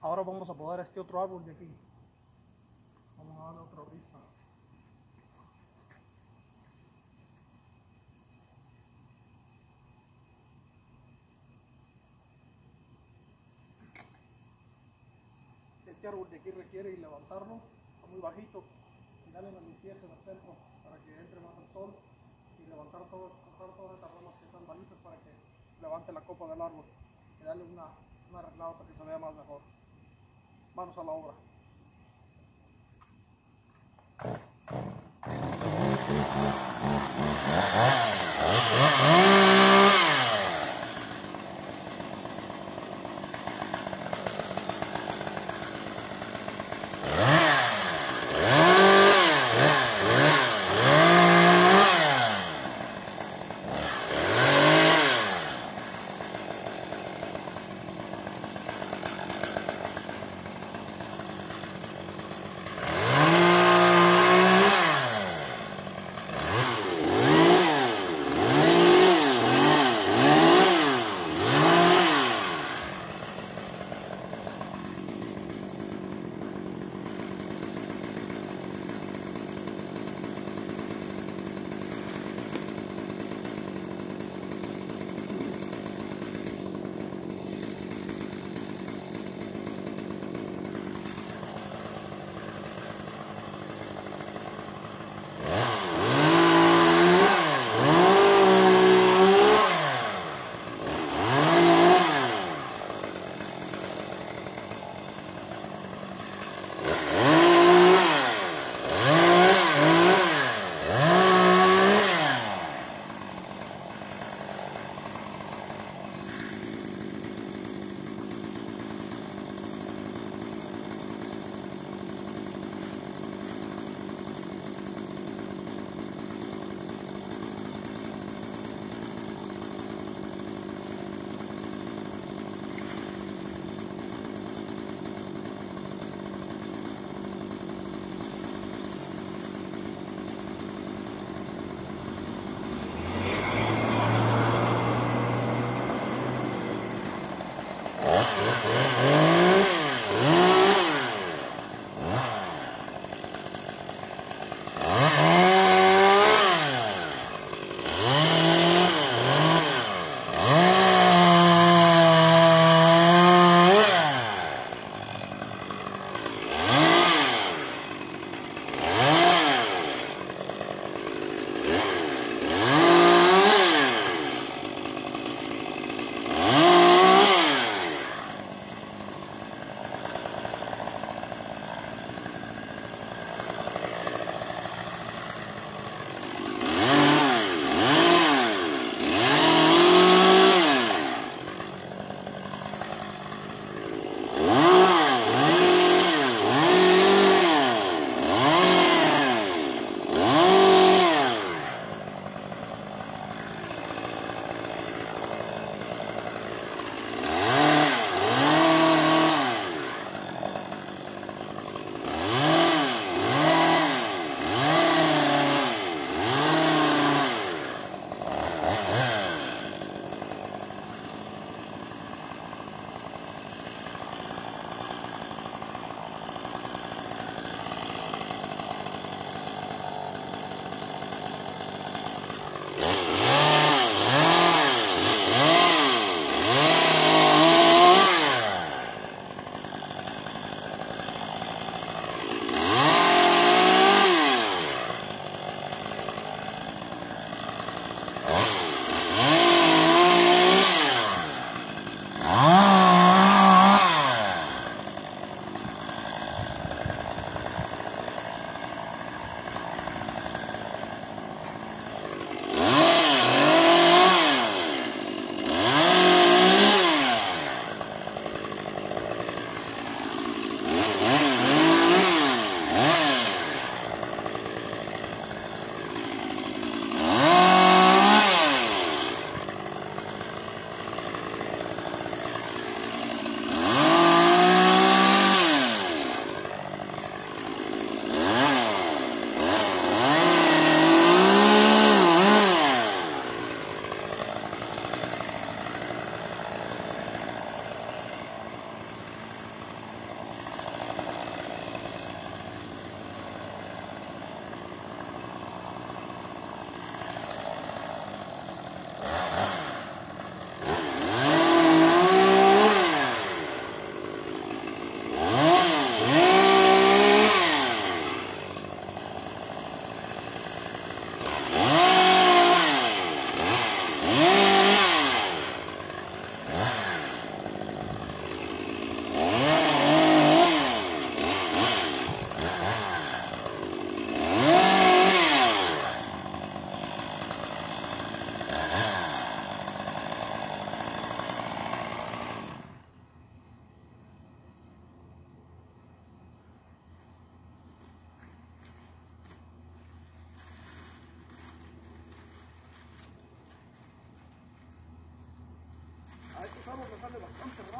Ahora vamos a podar este otro árbol de aquí. Vamos a darle otra vista. Este árbol de aquí requiere levantarlo, está muy bajito, y darle una limpieza en el centro para que entre más el sol y levantar cortar todas estas ramas que están bajitas para que levante la copa del árbol y darle una arreglada para que se vea más mejor. Manos a la obra.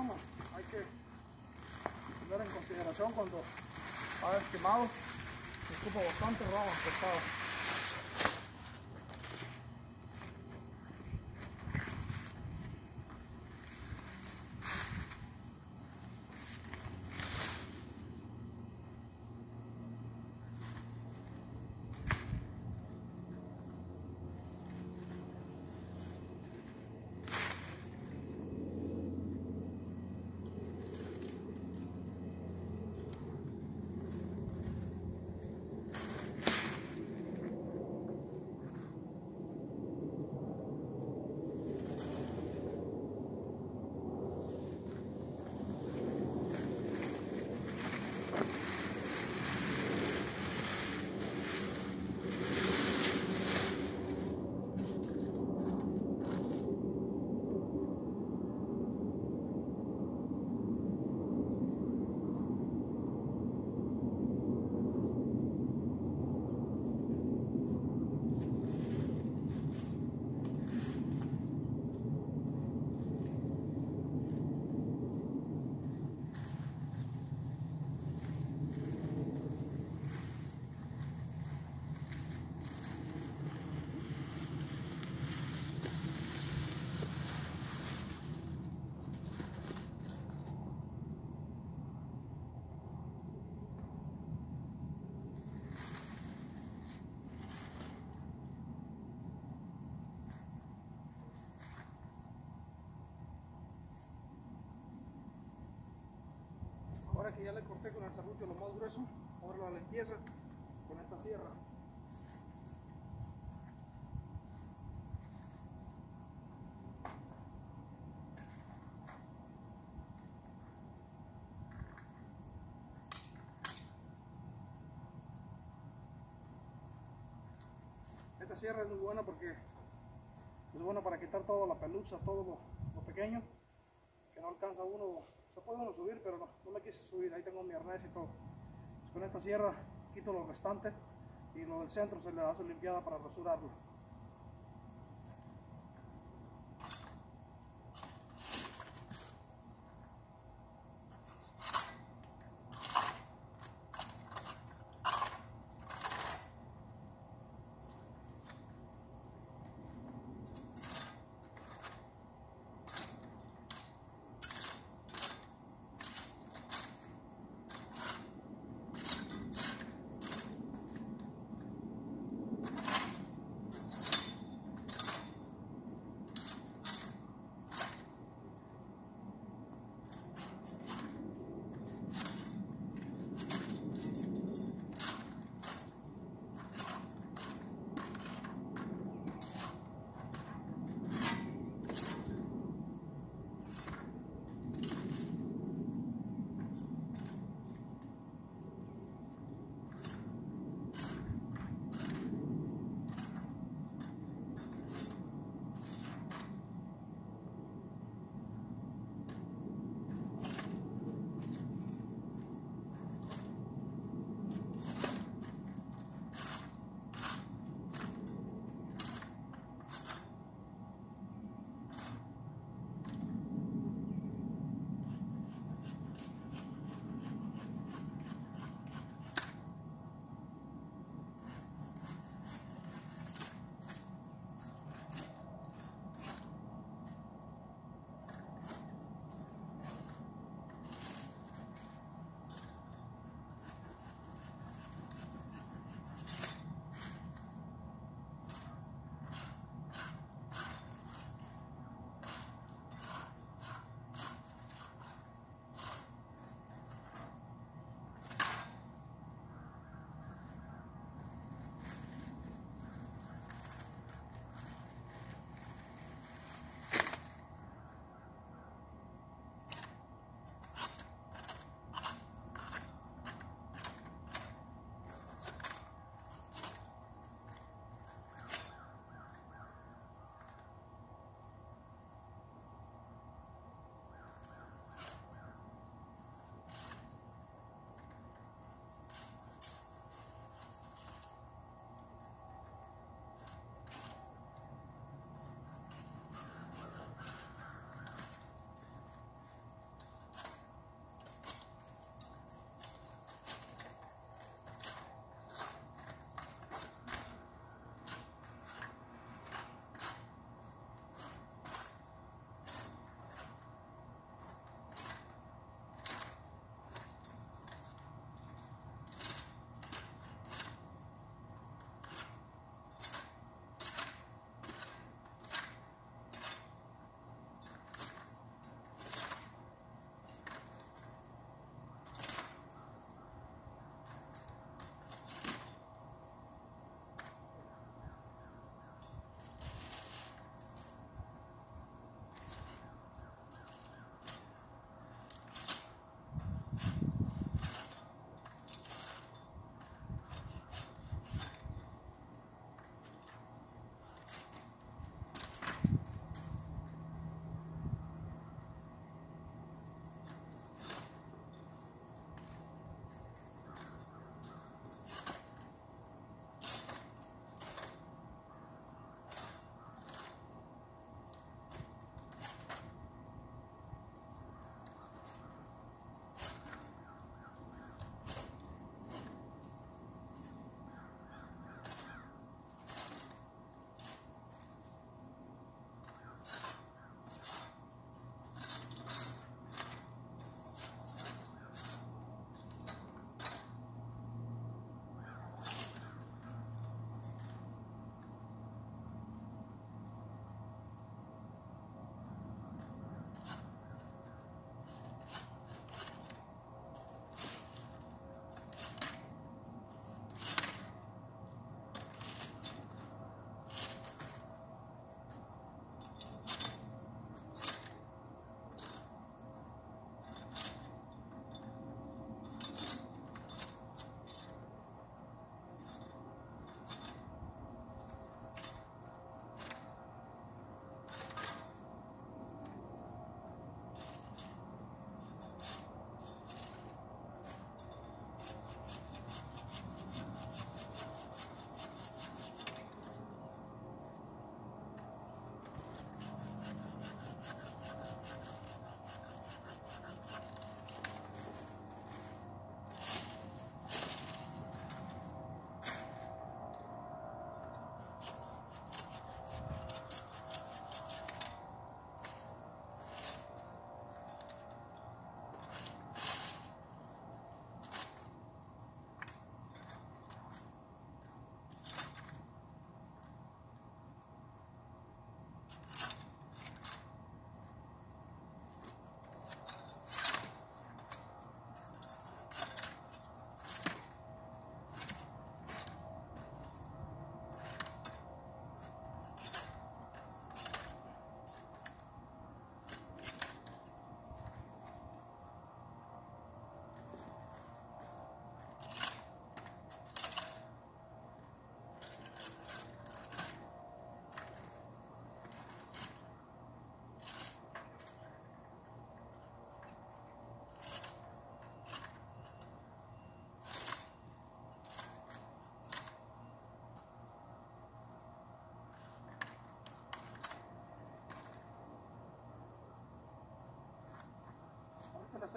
rama hay que tener en consideración cuando ha esquimado, se ocupa bastante ramas cortadas. Ahora que ya le corté con el serrucho lo más grueso, ahora la limpieza con esta sierra. Esta sierra es muy buena porque es buena para quitar toda la pelusa, todo lo pequeño que no alcanza uno. Se puede uno subir, pero no me quise subir, ahí tengo mi arnés y todo. Pues con esta sierra quito lo restante y lo del centro se le da su limpiada para rasurarlo.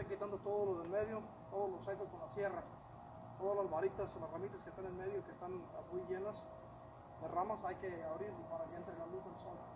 ir quitando todo lo del medio, todo lo seco con la sierra. Todas las varitas, las ramitas que están en medio, que están muy llenas de ramas, hay que abrirlo para que entre la luz del sol.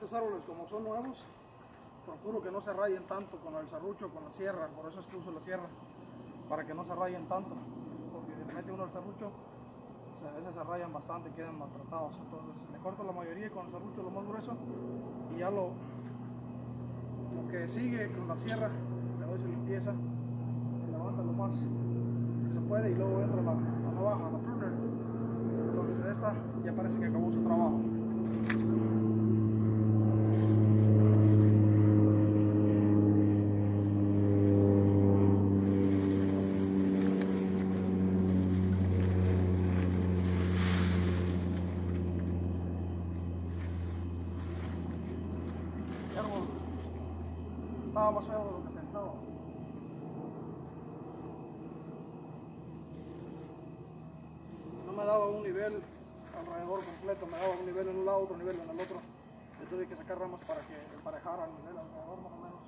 estos árboles, como son nuevos, procuro que no se rayen tanto con el serrucho, con la sierra. Por eso es que uso la sierra, para que no se rayen tanto, porque si le mete uno el serrucho, a veces se rayan bastante y quedan maltratados. Entonces le corto la mayoría con el serrucho lo más grueso, y ya lo que sigue con la sierra le doy su limpieza, se levanta lo más que se puede, y luego entra la navaja, la pruner. Entonces esta ya parece que acabó su trabajo. Estaba más feo de lo que pensaba. No me daba un nivel alrededor completo, me daba un nivel en un lado, otro nivel en el otro. Yo tuve que sacar ramas para que emparejara el nivel alrededor más o menos.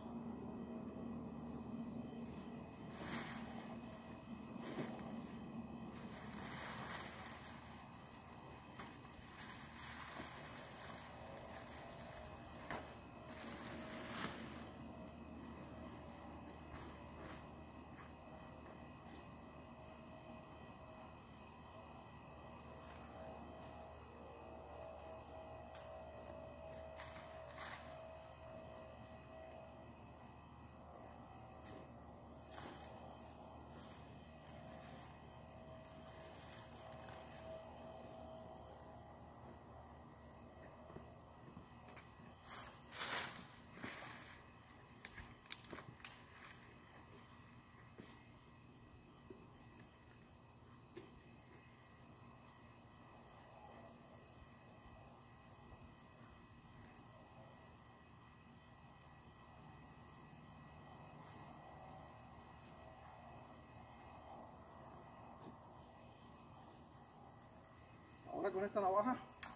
Ahora con esta navaja,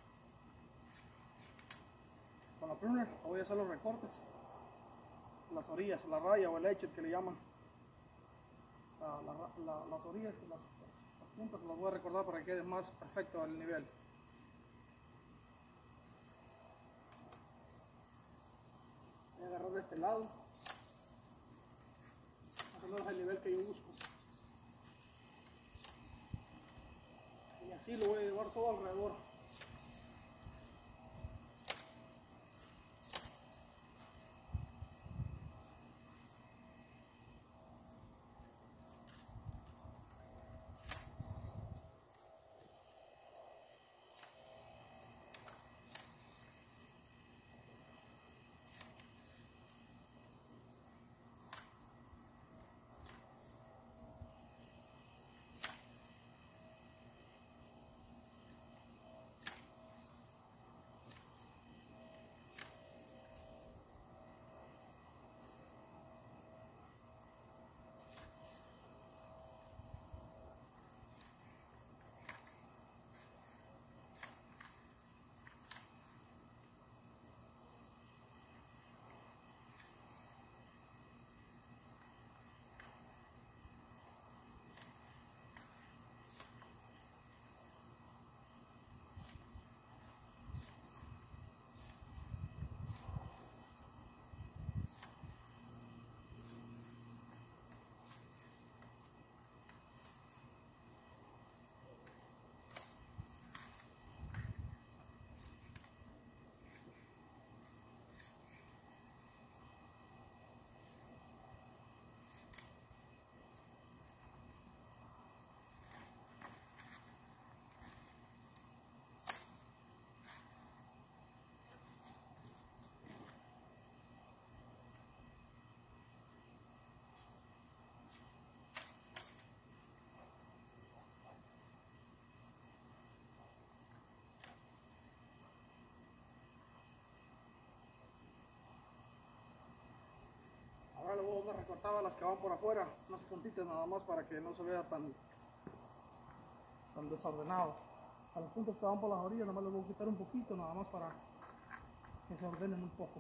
con la pruner, voy a hacer los recortes, las orillas, la raya o el edge que le llaman. Las orillas, las puntas las voy a recortar para que quede más perfecto el nivel. Voy a agarrar de este lado, más o menos el nivel que yo busco. Y así lo voy a llevar todo alrededor. Ahora le voy a dar recortadas las que van por afuera, unas puntitas nada más para que no se vea tan desordenado. A los puntos que van por las orillas nada más les voy a quitar un poquito nada más para que se ordenen un poco.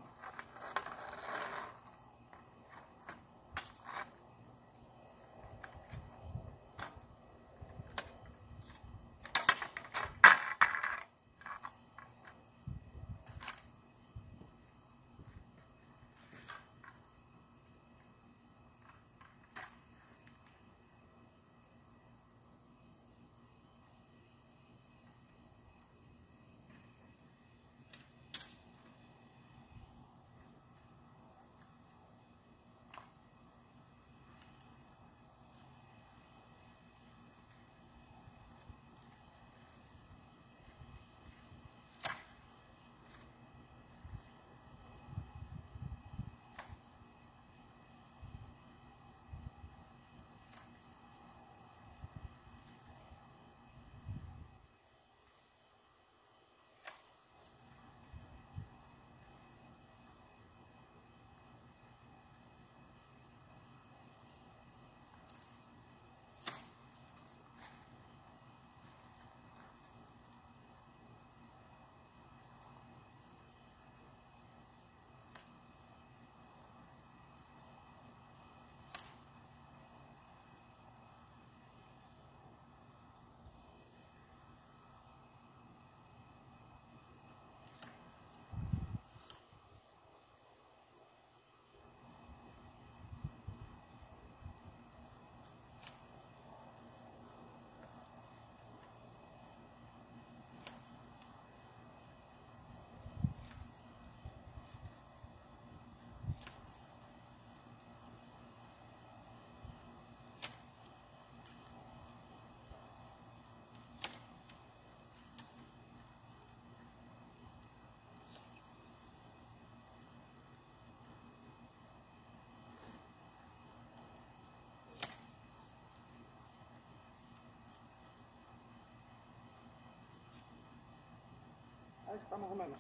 Ahí está más o menos.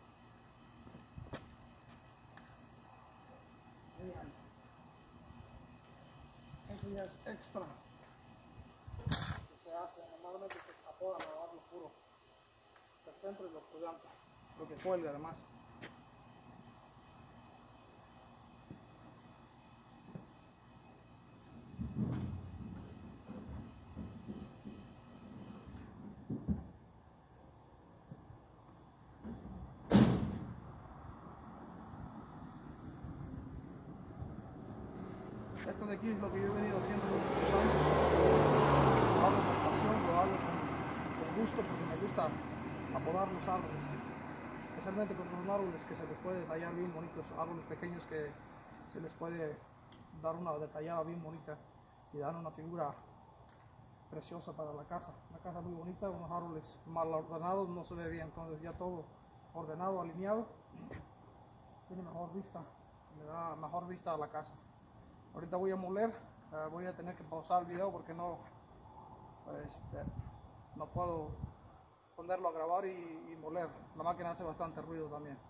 Vean. Eso ya es extra. Que se hace, normalmente se apoda a lavar lo puro. El centro y lo estudiante. Lo que cuelga además. Esto de aquí es lo que yo he venido haciendo por muchos años. Lo hago con pasión, lo hago con gusto porque me gusta apodar los árboles. Especialmente con los árboles que se les puede detallar bien bonitos, árboles pequeños que se les puede dar una detallada bien bonita y dar una figura preciosa para la casa. Una casa muy bonita, unos árboles mal ordenados no se ve bien, entonces ya todo ordenado, alineado, tiene mejor vista, le da mejor vista a la casa. Ahorita voy a moler, voy a tener que pausar el video porque no puedo ponerlo a grabar y moler. La máquina hace bastante ruido también.